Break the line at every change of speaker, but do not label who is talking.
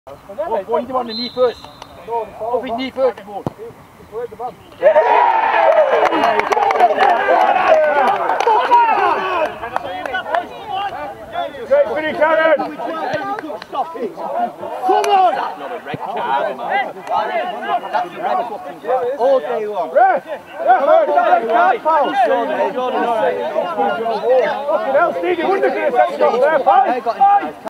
Oh, go him on the knee first. Off his knee first, go.
Great finish, Aaron! Come on!
That's not a red card, man. That's a red fucking
All day long.
Ref! Red card, foul!
Jordan, all right.
Fucking hell, Steve, you wouldn't have been a second off there, pal!